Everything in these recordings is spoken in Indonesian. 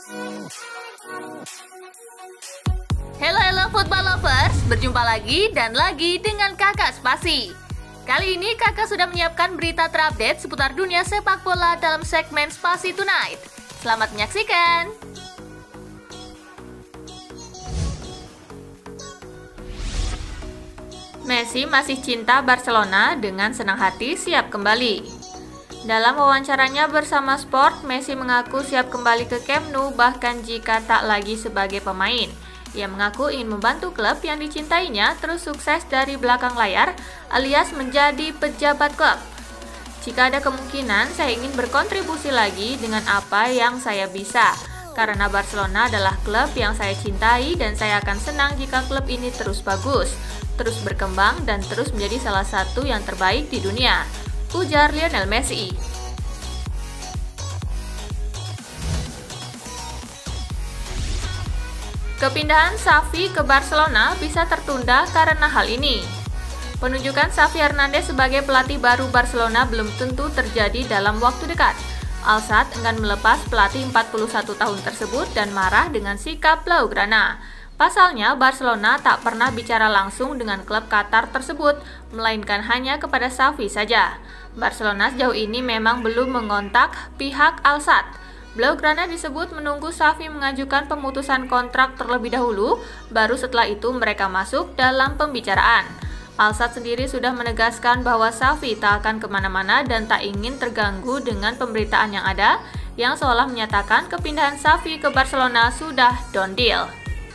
Halo football lovers, berjumpa lagi dan lagi dengan Kakak Spasi. Kali ini Kakak sudah menyiapkan berita terupdate seputar dunia sepak bola dalam segmen Spasi Tonight. Selamat menyaksikan. Messi masih cinta Barcelona, dengan senang hati siap kembali. Dalam wawancaranya bersama Sport, Messi mengaku siap kembali ke Camp Nou bahkan jika tak lagi sebagai pemain. Ia mengaku ingin membantu klub yang dicintainya terus sukses dari belakang layar alias menjadi pejabat klub. Jika ada kemungkinan, saya ingin berkontribusi lagi dengan apa yang saya bisa. Karena Barcelona adalah klub yang saya cintai dan saya akan senang jika klub ini terus bagus, terus berkembang dan terus menjadi salah satu yang terbaik di dunia, ujar Lionel Messi. Kepindahan Xavi ke Barcelona bisa tertunda karena hal ini. Penunjukan Xavi Hernandez sebagai pelatih baru Barcelona belum tentu terjadi dalam waktu dekat. Al-Sadd enggan melepas pelatih 41 tahun tersebut dan marah dengan sikap Blaugrana. Pasalnya, Barcelona tak pernah bicara langsung dengan klub Qatar tersebut, melainkan hanya kepada Xavi saja. Barcelona sejauh ini memang belum mengontak pihak Al-Sadd. Blaugrana disebut menunggu Xavi mengajukan pemutusan kontrak terlebih dahulu, baru setelah itu mereka masuk dalam pembicaraan. Al-Sadd sendiri sudah menegaskan bahwa Xavi tak akan kemana-mana dan tak ingin terganggu dengan pemberitaan yang ada, yang seolah menyatakan kepindahan Xavi ke Barcelona sudah done deal.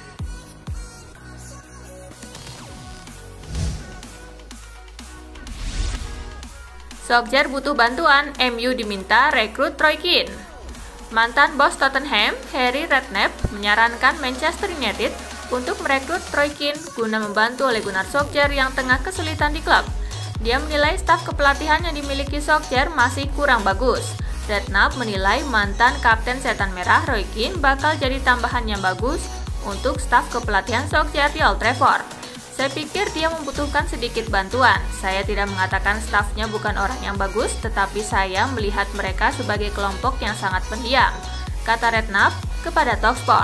Solskjaer butuh bantuan, MU diminta rekrut Roy Keane. Mantan bos Tottenham, Harry Redknapp, menyarankan Manchester United untuk merekrut Roy Keane guna membantu Ole Gunnar Solskjaer yang tengah kesulitan di klub. Dia menilai staf kepelatihan yang dimiliki Solskjaer masih kurang bagus. Redknapp menilai mantan kapten Setan Merah Roy Keane bakal jadi tambahan yang bagus untuk staf kepelatihan Solskjaer di Old Trafford. Saya pikir dia membutuhkan sedikit bantuan. Saya tidak mengatakan stafnya bukan orang yang bagus, tetapi saya melihat mereka sebagai kelompok yang sangat pendiam, kata Redknapp kepada Talksport.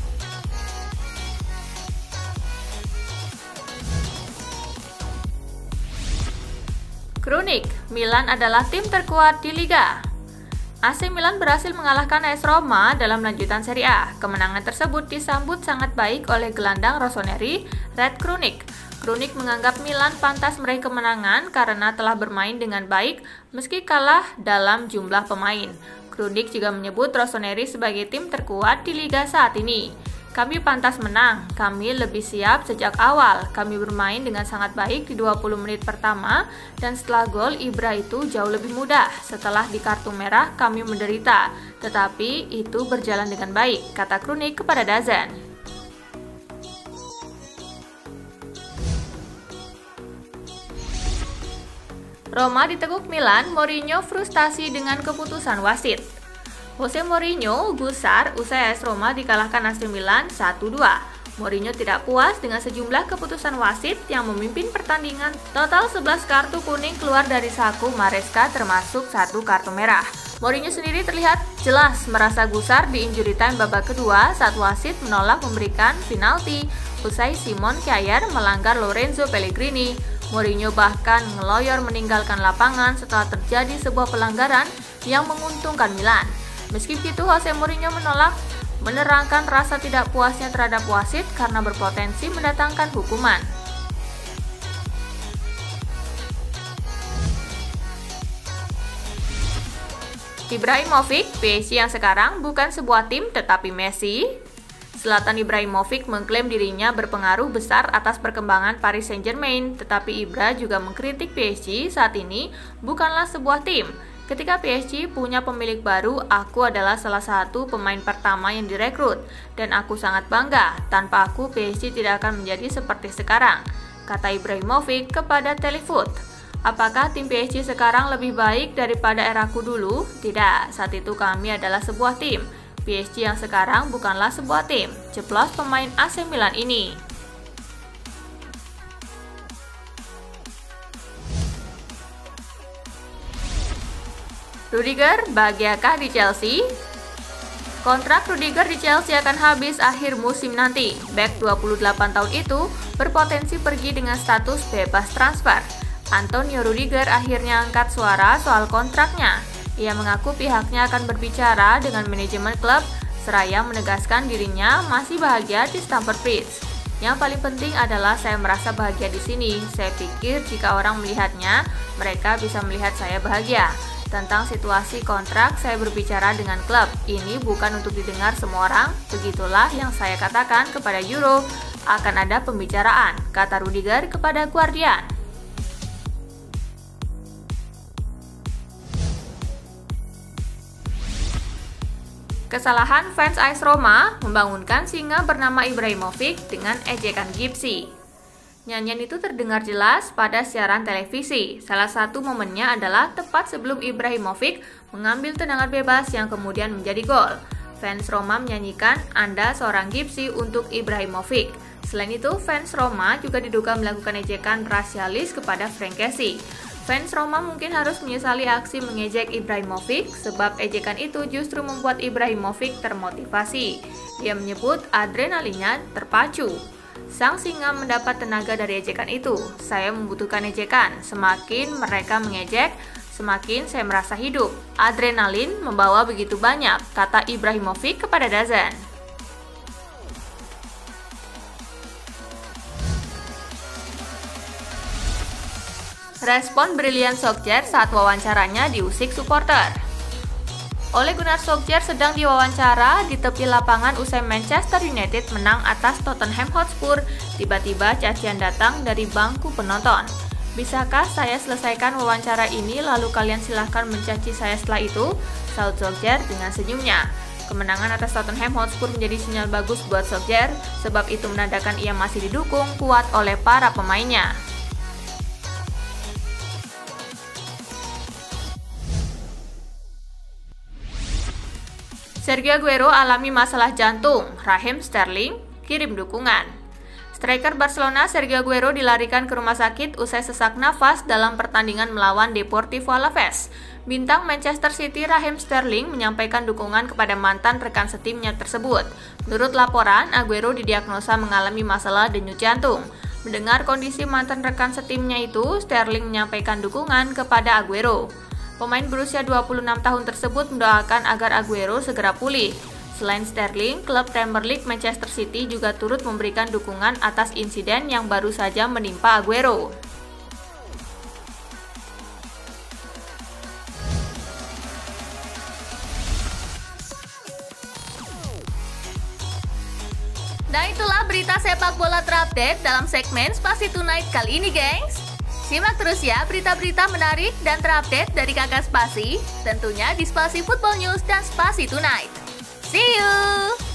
Krunic, Milan adalah tim terkuat di Liga. AC Milan berhasil mengalahkan AS Roma dalam lanjutan Serie A. Kemenangan tersebut disambut sangat baik oleh gelandang Rossoneri, Red Krunic. Krunic menganggap Milan pantas meraih kemenangan karena telah bermain dengan baik meski kalah dalam jumlah pemain. Krunic juga menyebut Rossoneri sebagai tim terkuat di Liga saat ini. Kami pantas menang, kami lebih siap sejak awal, kami bermain dengan sangat baik di 20 menit pertama dan setelah gol Ibra itu jauh lebih mudah. Setelah di kartu merah kami menderita, tetapi itu berjalan dengan baik, kata Krunic kepada DAZN. Roma diteguk Milan, Mourinho frustasi dengan keputusan wasit. Jose Mourinho gusar usai AS Roma dikalahkan AC Milan 1-2. Mourinho tidak puas dengan sejumlah keputusan wasit yang memimpin pertandingan. Total 11 kartu kuning keluar dari saku Maresca termasuk 1 kartu merah. Mourinho sendiri terlihat jelas merasa gusar di injury time babak kedua saat wasit menolak memberikan penalti usai Simon Kjaer melanggar Lorenzo Pellegrini. Mourinho bahkan ngeloyor meninggalkan lapangan setelah terjadi sebuah pelanggaran yang menguntungkan Milan. Meski begitu, Jose Mourinho menolak menerangkan rasa tidak puasnya terhadap wasit karena berpotensi mendatangkan hukuman. Ibrahimovic, PSG yang sekarang bukan sebuah tim tetapi Messi. Zlatan Ibrahimovic mengklaim dirinya berpengaruh besar atas perkembangan Paris Saint-Germain, tetapi Ibra juga mengkritik PSG saat ini bukanlah sebuah tim. Ketika PSG punya pemilik baru, aku adalah salah satu pemain pertama yang direkrut, dan aku sangat bangga. Tanpa aku, PSG tidak akan menjadi seperti sekarang, kata Ibrahimovic kepada Telefoot. Apakah tim PSG sekarang lebih baik daripada eraku dulu? Tidak, saat itu kami adalah sebuah tim. PSG yang sekarang bukanlah sebuah tim, ceplos pemain AC Milan ini. Rudiger, bahagiakah di Chelsea? Kontrak Rudiger di Chelsea akan habis akhir musim nanti. Bek 28 tahun itu berpotensi pergi dengan status bebas transfer. Antonio Rudiger akhirnya angkat suara soal kontraknya. Ia mengaku pihaknya akan berbicara dengan manajemen klub, seraya menegaskan dirinya masih bahagia di Stamford Bridge. Yang paling penting adalah saya merasa bahagia di sini. Saya pikir jika orang melihatnya, mereka bisa melihat saya bahagia. Tentang situasi kontrak, saya berbicara dengan klub. Ini bukan untuk didengar semua orang. Begitulah yang saya katakan kepada Euro. Akan ada pembicaraan, kata Rudiger kepada Guardian. Kesalahan fans AS Roma membangunkan singa bernama Ibrahimovic dengan ejekan Gipsy. Nyanyian itu terdengar jelas pada siaran televisi. Salah satu momennya adalah tepat sebelum Ibrahimovic mengambil tendangan bebas yang kemudian menjadi gol. Fans Roma menyanyikan "Anda seorang Gipsy" untuk Ibrahimovic. Selain itu, fans Roma juga diduga melakukan ejekan rasialis kepada Frank Kessie. Fans Roma mungkin harus menyesali aksi mengejek Ibrahimovic sebab ejekan itu justru membuat Ibrahimovic termotivasi. Dia menyebut adrenalinnya terpacu. Sang singa mendapat tenaga dari ejekan itu. Saya membutuhkan ejekan. Semakin mereka mengejek, semakin saya merasa hidup. Adrenalin membawa begitu banyak, kata Ibrahimovic kepada DAZN. Respon brilian Solskjaer saat wawancaranya diusik supporter. Ole Gunnar Solskjaer sedang diwawancara di tepi lapangan usai Manchester United menang atas Tottenham Hotspur. Tiba-tiba cacian datang dari bangku penonton. Bisakah saya selesaikan wawancara ini lalu kalian silahkan mencaci saya setelah itu? Saut Solskjaer dengan senyumnya. Kemenangan atas Tottenham Hotspur menjadi sinyal bagus buat Solskjaer, sebab itu menandakan ia masih didukung kuat oleh para pemainnya. Sergio Aguero alami masalah jantung, Raheem Sterling kirim dukungan. Striker Barcelona Sergio Aguero dilarikan ke rumah sakit usai sesak nafas dalam pertandingan melawan Deportivo Alaves. Bintang Manchester City Raheem Sterling menyampaikan dukungan kepada mantan rekan setimnya tersebut. Menurut laporan, Aguero didiagnosa mengalami masalah denyut jantung. Mendengar kondisi mantan rekan setimnya itu, Sterling menyampaikan dukungan kepada Aguero. Pemain berusia 26 tahun tersebut mendoakan agar Aguero segera pulih. Selain Sterling, klub Premier League Manchester City juga turut memberikan dukungan atas insiden yang baru saja menimpa Aguero. Dan itulah berita sepak bola terupdate dalam segmen Spasi Tonight kali ini, gengs. Simak terus ya berita-berita menarik dan terupdate dari Kakak Spasi, tentunya di Spasi Football News dan Spasi Tonight. See you!